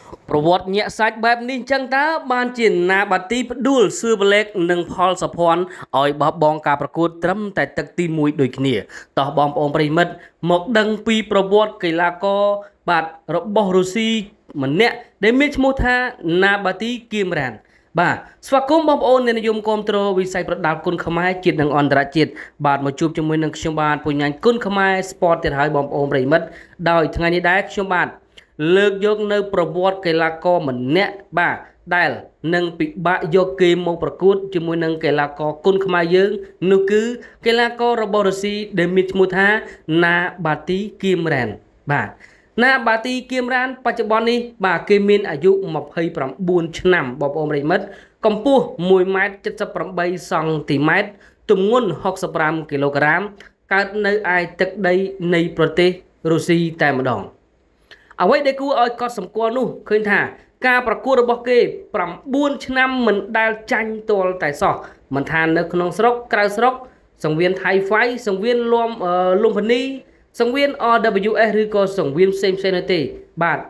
ប្រវត្តិញាក់សាច់បែបនេះចឹងតើបានជាណាបាទីផ្ដួលសឿបលេខនិងផលសភ័ណ្ឌឲ្យបោះបង់ការប្រកួតត្រឹមតែទឹកទី1ដូចគ្នាតោះបងប្អូនប្រិមិត្តមកដឹងពីប្រវត្តិកីឡាករបាទរបស់រុស្ស៊ីម្នាក់ដែលមានឈ្មោះថាណាបាទីគៀមរ៉ានបាទស្វាគមន៍បងប្អូនអ្នកនិយមគ្រប់គ្រងវិស័យប្រដាល់គុណខ្មែរជាតិនិងអន្តរជាតិបាទមកជួបជាមួយនឹងខ្ញុំបាទពុញ្ញាញ់គុណខ្មែរ Sport ទៀតហើយបងប្អូនប្រិមិត្តដោយថ្ងៃនេះដែរខ្ញុំបាទលើកយកនៅប្រវត្តិកីឡាករម្នាក់បាទដែលនឹងពិបាកយកគេមកប្រកួតជាមួយនឹងកីឡាករគុណខ្មែរយើងនោះគឺកីឡាកររបស់រុស្ស៊ីដែលមានឈ្មោះថាណាបាទីគៀមរ៉ានបាទណាបាទីគៀមរ៉ានបច្ចុប្បន្ននេះបាទគេមានអាយុ29ឆ្នាំបងប្អូនប្រិមិត្តកម្ពស់ 1.78 សង់ទីម៉ែត្រទម្ងន់65គីឡូក្រាមកើតនៅឯទឹកដីនៃប្រទេសរុស្ស៊ីតែម្ដងអ្វីដែលគួរឲ្យកត់សម្គាល់នោះឃើញថាការប្រកួតរបស់គេ9ឆ្នាំមិនដែលចាញ់ទាល់តែសោះមិនថានៅក្នុងស្រុកក្រៅស្រុកសង្វៀនថៃហ្វៃសង្វៀនលំផានីសង្វៀន RWS ឬក៏សង្វៀនផ្សេងៗនោះទេបាទ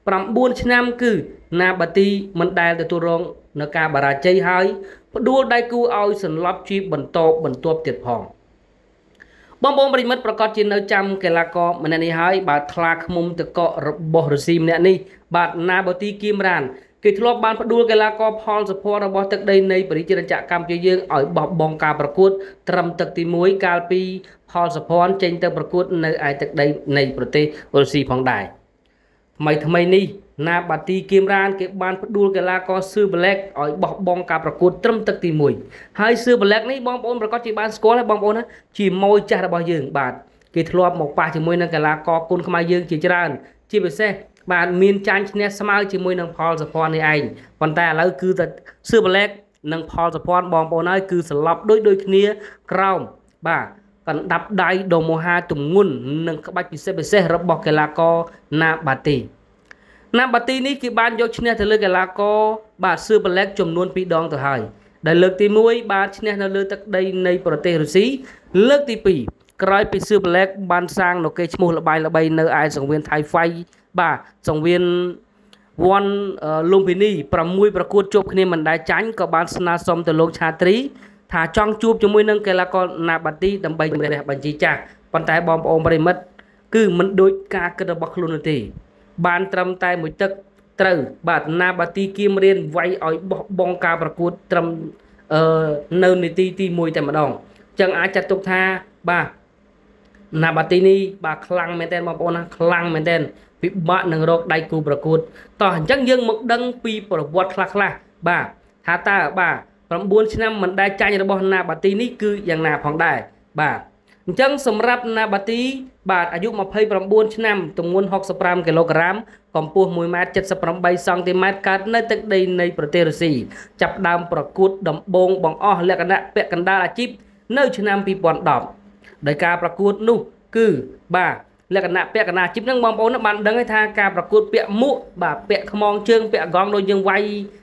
9ឆ្នាំគឺណាបាទីមិនដែលទទួលរងនៅការបរាជ័យហើយផ្ដួលដៃគូឲ្យសន្លប់ជាបន្តបន្ទាប់ទៀតផងបងប្អូនប្រិមិត្តប្រកាសជានៅចាំកីឡាករម្នាក់នេះហើយបាទខ្លាឃ្មុំទឹកកករបស់រុស្ស៊ីម្នាក់នេះបាទណាបាទីគៀមរ៉ានគេធ្លាប់បានផ្ដួលកីឡាករផលសភ័ណ្ឌរបស់ទឹកដីនៃប្រជាជាតិកម្ពុជាយើងឲ្យបោះបង់ការប្រកួតត្រឹមទឹកទី1កាលពីផលសភ័ណ្ឌចេញទៅប្រកួតនៅឯទឹកដីនៃប្រទេសរុស្ស៊ីផងដែរថ្មីនេះណាបាទីគៀមរ៉ានគេបានផ្ដួលកីឡាករស៊ឺបឡែកឲ្យបោះបង់ការប្រកួតត្រឹមទឹកទី1ហើយស៊ឺបឡែកនេះបងប្អូនប្រកាសជាបានស្គាល់ហើយបងប្អូនណាជាម៉ួយចាស់របស់យើងបាទគេធ្លាប់មកប៉ះជាមួយនឹងកីឡាករគុណខ្មែរយើងជាច្រើនជាពិសេសបាទមានចាញ់ឈ្នះស្មើជាមួយនឹងផលសភ័ណ្ឌនេះឯងប៉ុន្តែឥឡូវគឺតែស៊ឺបឡែកនិងផលសភ័ណ្ឌបងប្អូនហើយគឺស្លាប់ដូចគ្នាក្រោមបាទកណ្ដាប់ដៃដ៏មហាទម្ងន់និងក្បាច់ពិសេសរបស់កីឡាករណាបាទីនេះគេបានយកឈ្នះទៅលើកីឡាករបាទស៊ឺបឡែកចំនួន2ដងទៅហើយដែលលើកទី1បានឈ្នះនៅលើទឹកដីនៃប្រទេសរុស្ស៊ីលើកទី2ក្រោយពីស៊ឺបឡែកបានសាងនៅគេឈ្មោះល្បីនៅឯសង្វៀនថៃហ្វៃបាទសង្វៀនវ៉ាន់លុំពីនី6ប្រកួតជាប់គ្នាមិនដែលចាញ់ក៏បានស្នើសុំទៅលោកឆាត្រីថាចង់ជួបជាមួយនឹងកីឡាករណាបាទីដើម្បីជំរះបញ្ជីចាស់ប៉ុន្តែបងប្អូនប្រិមិត្តគឺមិនដូចការគិតរបស់ខ្លួននោះទេបានត្រឹមតែមួយទឹកត្រូវបាទណាបាទីគៀមរៀនវាយឲ្យបោះបង់ការប្រកួតត្រឹមនៅនីតិទី1តែម្ដងចឹងអាចចាត់ទុកថាបាទណាបាទីនេះបាទខ្លាំងមែនទែនបងប្អូនណាខ្លាំងមែនទែនពិបាកនឹងរកដៃគូប្រកួតតោះអញ្ចឹងយើងមកដឹងពីប្រវត្តិខ្លះបាទថាតើបាទ9ឆ្នាំមិនដែលចាញ់របស់ណាបាទីនេះគឺយ៉ាងណាផងដែរបាទអញ្ចឹងសម្រាប់ណាបាទីបាទអាយុ29ឆ្នាំទម្ងន់65គីឡូក្រាមកម្ពស់ 1.78 សង់ទីម៉ែត្រកើតនៅទឹកដីនៃប្រទេសរុស្ស៊ីចាប់ដើមប្រកួតដំបូងបង្អស់លក្ខណៈពាក់កណ្ដាលអាជីពនៅឆ្នាំ2010ដោយការប្រកួតនោះគឺបាទលក្ខណៈពាក់កណ្ដាលអាជីពហ្នឹងបងប្អូនបានដឹងថាការប្រកួតពាក់មួកបាទពាក់ខ្មងជើងពាក់កងដូចយើងវាយ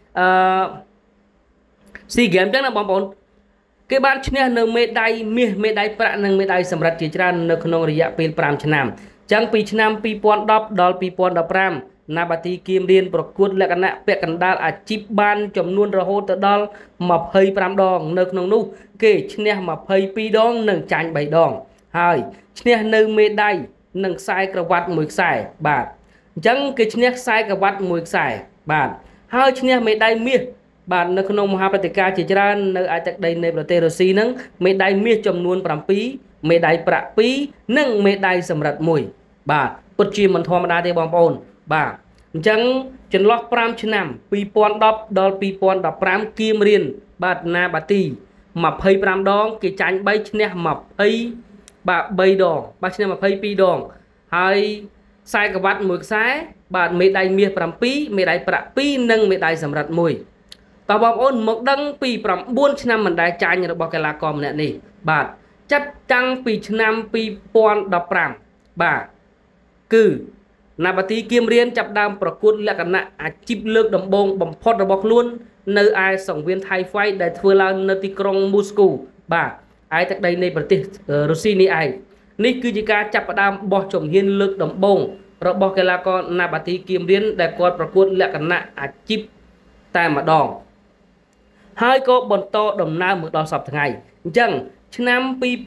ស៊ីហ្គេមចឹងណាបងប្អូនគេបានឈ្នះនៅមេដាយមាសមេដាយប្រាក់និងមេដាយសម្រិតជាច្រើននៅក្នុងរយៈពេល5ឆ្នាំចឹងពីឆ្នាំ2010ដល់2015ណាបាទីគៀមរៀនប្រកួតលក្ខណៈពាក់កណ្ដាលអាជីពបានចំនួនរហូតទៅដល់25ដងនៅក្នុងនោះគេឈ្នះ22ដងនិងចាញ់3ដងហើយឈ្នះនៅមេដាយនិងខ្សែក្រវ៉ាត់មួយខ្សែបាទអញ្ចឹងគេឈ្នះខ្សែក្រវ៉ាត់មួយខ្សែបាទហើយឈ្នះមេដាយមាសបាទនៅក្នុងមហាព្រឹត្តិការណ៍ជាច្រើននៅឯទឹកដីនៃប្រទេសរុស្ស៊ីហ្នឹងមេដាយមាសចំនួន7មេដាយប្រាក់2និងមេដាយសម្រិត1បាទពិតជាមិនធម្មតាទេបងប្អូនបាទអញ្ចឹងចន្លោះ5ឆ្នាំ2010ដល់2015គៀមរៀនបាទណាបាទី25ដងគេចាញ់3ឈ្នះ20បាទ3ដងបាទឈ្នះ22ដងហើយខ្សែក្រវ៉ាត់មួយខ្សែបាទមេដាយមាស7មេដាយប្រាក់2និងមេដាយសម្រិត1តើបងប្អូនមកដឹងពី9ឆ្នាំមិនដែលចាញ់របស់កីឡាករម្នាក់នេះបាទចាប់តាំងពីឆ្នាំ2015បាទគឺណាបាទីគៀមរៀនចាប់ដើមប្រកួតលក្ខណៈអាជីពលើកដំបូងបំផុតរបស់ខ្លួននៅឯសង្វៀនថៃហ្វៃដែលធ្វើឡើងនៅទីក្រុងមូស្គូបាទឯទឹកដីនៃប្រទេសរុស្ស៊ីនេះឯងនេះគឺជាការចាប់ផ្ដើមបោះជំហានលើកដំបូងរបស់កីឡាករណាបាទីគៀមរៀនដែលគាត់ប្រកួតលក្ខណៈអាជីពតែម្ដងហើយក៏បន្តដំណើរមកដល់សប្តាហ៍ថ្ងៃអញ្ចឹងឆ្នាំ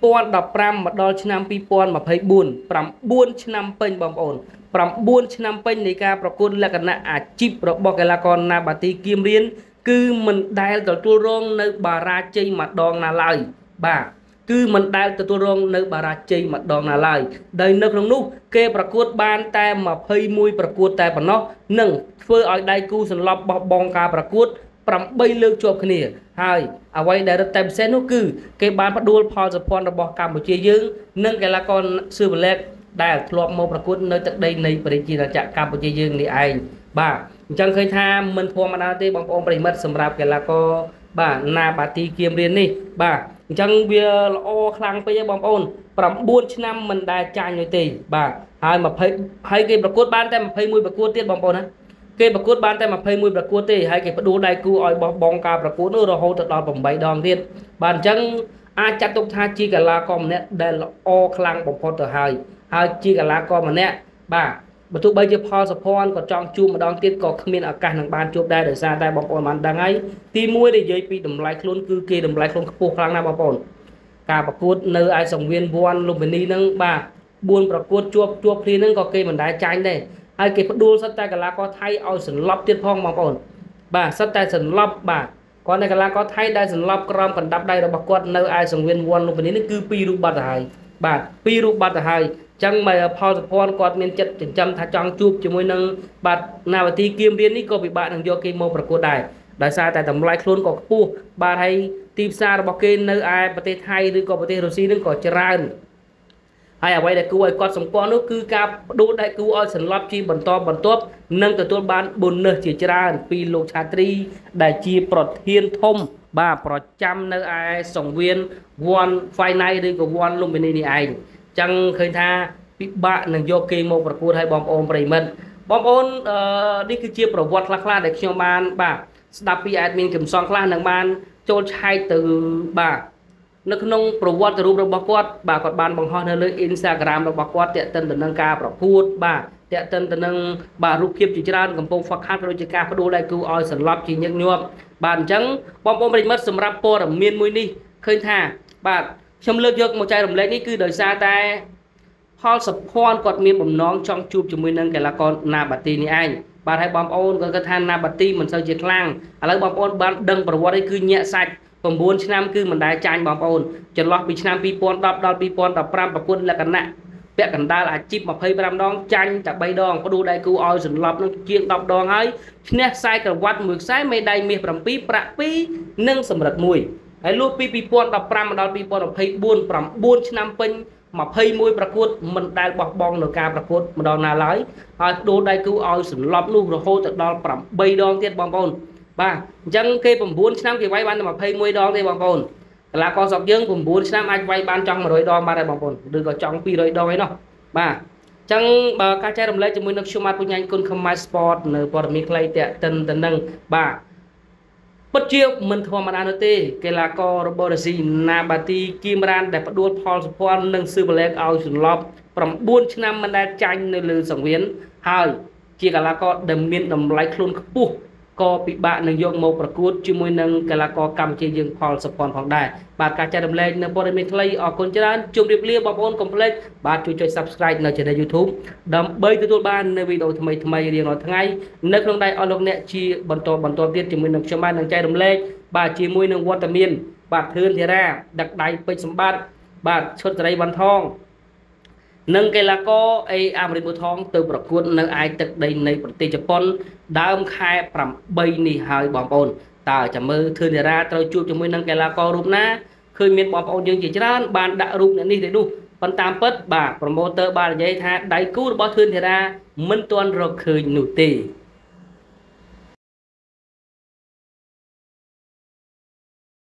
2015មកដល់ឆ្នាំ2024 9ឆ្នាំពេញបងប្អូន9ឆ្នាំពេញនៃការប្រកួតលក្ខណៈអាជីពរបស់កីឡាករណាបាទីគៀមរៀនគឺមិនដែលទទួលរងនៅបារាជ័យម្ដងណាឡើយបាទគឺមិនដែលទទួលរងនៅបារាជ័យម្ដងណាឡើយដោយនៅក្នុងនោះគេប្រកួតបានតែ21ប្រកួតតែប៉ុណ្ណោះនិងធ្វើឲ្យដៃគូសន្លប់បោះបង់ការប្រកួត8លើកជាប់គ្នាហើយអ្វីដែលរឹតតែពិសេសនោះគឺគេបានផ្ដួលផលសភ័ណ្ឌរបស់កម្ពុជាយើងនិងកីឡាករស៊ឺបឡែកដែលធ្លាប់មកប្រកួតនៅទឹកដីនៃប្រជាជាតិកម្ពុជាយើងនេះឯងបាទអញ្ចឹងឃើញថាមិនធម្មតាទេបងប្អូនប្រិមិត្តសម្រាប់កីឡាករបាទណាបាទីគៀមរៀននេះបាទអញ្ចឹងវាល្អខ្លាំងពេកបងប្អូន9ឆ្នាំមិនដែលចាញ់នោះទេបាទហើយ20ហើយគេប្រកួតបានតែ21ប្រកួតទៀតបងប្អូនណាគេប្រកួតបានតែ21ប្រកួតទេហើយគេផ្ដួលដៃគូឲ្យបោះបង់ការប្រកួតនោះរហូតទៅដល់8ដងទៀតបាទអញ្ចឹងអាចចាត់ទុកថាជាកីឡាករម្នាក់ដែលល្អខ្លាំងបំផុតទៅហើយជាកីឡាករម្នាក់បាទបើទោះបីជាផលសភ័ណ្ឌក៏ចង់ជួបម្ដងទៀតក៏គ្មានឱកាសនឹងបានជួបដែរដោយសារតែបងប្អូនបានដឹងហើយទី1និយាយពីតម្លៃខ្លួនគឺគេតម្លៃខ្លួនខ្ពស់ខ្លាំងណាស់បងប្អូនការប្រកួតនៅឯសង្វៀនវ័នលំពិនីហ្នឹងបាទ4ប្រកួតជាប់គ្នាហ្នឹងក៏គេមិនដែលចាញ់ដែរហើយគេផ្ដួលសិតតែកីឡាករថៃឲ្យសន្លប់ទៀតផងបងប្អូនបាទសិតតែសន្លប់បាទគាត់នៅកីឡាករថៃដែលសន្លប់ក្រោមកណ្ដាប់ដៃរបស់គាត់នៅឯសង្វៀនវ័នលំពិនីនេះគឺ2រូបបាត់ទៅហើយបាទ2រូបបាត់ទៅហើយចឹងមកផលសភ័ណ្ឌគាត់មានចិត្តចិញ្ចឹមថាចង់ជួបជាមួយនឹងបាទណាវទីគៀមរៀននេះក៏ពិបាកនឹងយកគេមកប្រកួតដែរដោយសារតែតម្លៃខ្លួនក៏ខ្ពស់បាទហើយទីផ្សាររបស់គេនៅឯប្រទេសថៃឬក៏ប្រទេសរុស្ស៊ីនឹងក៏ច្រើនហើយអ្វីដែលគួរឲ្យគាត់សម្គាល់នោះគឺការបដូរដៃគូឲ្យសន្លប់ជាបន្តបន្ទាប់និងទទួលបានប៊ុននើសជាច្រើនពីលោកឆាត្រីដែលជាប្រធានធំបាទប្រចាំនៅឯសង្វៀនវ័នហ្វៃណៃឬក៏វ័នលំពិនីនេះឯងចឹងឃើញថាពិបាកនឹងយកគេមកប្រកួតឲ្យបងប្អូនប្រិមិត្តបងប្អូននេះគឺជាប្រវត្តិខ្លះៗដែលខ្ញុំបានបាទស្ដាប់ពីអេដមីនកំសងខ្លះនឹងបានចូលឆែកទៅបាទនៅក្នុងប្រវត្តិរូបរបស់គាត់បាទគាត់បានបង្ហោះនៅលើ Instagram របស់គាត់ទាក់ទិនទៅនឹងការប្រកួតបាទទាក់ទិនទៅនឹងបាទរូបភាពជាច្រើនកំពុងហ្វឹកហាត់ក៏ដូចជាការផ្ដួលដៃគូឲ្យសន្លប់ជាញឹកញាប់បាទអញ្ចឹងបងប្អូនប្រិមិត្តសម្រាប់ព័ត៌មានមួយនេះឃើញថាបាទខ្ញុំលើកយកមកចែករំលែកនេះគឺដោយសារតែផលសភ័ណ្ឌគាត់មានបំណងចង់ជួបជាមួយនឹងកីឡាករណាបាទីនេះឯងបាទហើយបងប្អូនក៏គាត់ថាណាបាទីមិនសូវជាខ្លាំងឥឡូវបងប្អូនបានដឹងប្រវត្តិនេះគឺញាក់សាច់9ឆ្នាំគឺមិនដែលចាញ់បងប្អូនចន្លោះពីឆ្នាំ2010ដល់2015ប្រកួតលក្ខណៈពាក់កណ្ដាលអាជីព25ដងចាញ់តែ3ដងផ្ដួលដៃគូឲ្យសន្លប់នឹងជាង10ដងហើយឈ្នះខ្សែក្រវ៉ាត់មួយខ្សែមេដាយមាស7ប្រាក់2និងសំរឹទ្ធ1ហើយលុះពី2015មកដល់2024 9ឆ្នាំពេញ21ប្រកួតមិនដែលបោះបង់នៅការប្រកួតម្ដងណាឡើយហើយផ្ដួលដៃគូឲ្យសន្លប់នោះរហូតទៅដល់8ដងទៀតបងប្អូនបាទអញ្ចឹងគេ9ឆ្នាំគេវាយបានតែ21ដងទេបងប្អូនកីឡាករស្រុកយើង9ឆ្នាំអាចវាយបានចង់100ដងបានដែរបងប្អូនឬក៏ចង់200ដងឯណោះបាទអញ្ចឹងបើការចែករំលែកជាមួយនឹងខ្ញុំបាទពុញ្ញាញគុណខ្មែរ Sport នៅព័ត៌មានខ្លីតាក់ទិនទៅនឹងបាទពិតជាមិនធម្មតានោះទេកីឡាកររបស់រុស្ស៊ីណាបាទីគីមរ៉ានដែលផ្ដួលផលសភ័ណ្ឌនិងស៊ឺបឡែកឲ្យសន្លប់9ឆ្នាំមិនដែលចាញ់នៅលើសង្វៀនហើយជាកីឡាករដែលមានតម្លៃខ្លួនខ្ពស់ក៏ពិបាកនឹងយកមកប្រកួតជាមួយនឹងកីឡាករកម្ពុជាយើងផលសភ័ណ្ឌផងដែរបាទការចែករំលែកនៅព័ត៌មានខ្លីអរគុណច្រើនជម្រាបលាបងប្អូនកុំភ្លេចបាទជួយចុច Subscribe នៅ Channel YouTube ដើម្បីទទួលបាននៅវីដេអូថ្មីៗរៀងរាល់ថ្ងៃនៅក្នុងដៃអស់លោកអ្នកជាបន្តទៀតជាមួយនឹងខ្ញុំបាទនឹងចែករំលែកបាទជាមួយនឹងវត្តមានបាទធឿនធារាដឹកដៃពេជ្រសម្បត្តិបាទឈុតសេរីវ៉ាន់ថងនិងកីឡាករអាមេរិកប៊ូថងទៅប្រកួតនៅឯទឹកដីនៃប្រទេសជប៉ុនដើមខែ8នេះហើយបងប្អូនតើចាំមើលធឿនធារាត្រូវជួបជាមួយនឹងកីឡាកររូបណាឃើញមានបងប្អូនយើងជាច្រើនបានដាក់រូបអ្នកនេះទៅនោះប៉ុន្តែតាមពិតបាទ promoter បាននិយាយថាដៃគូរបស់ធឿនធារាមិនទាន់រកឃើញនោះទេ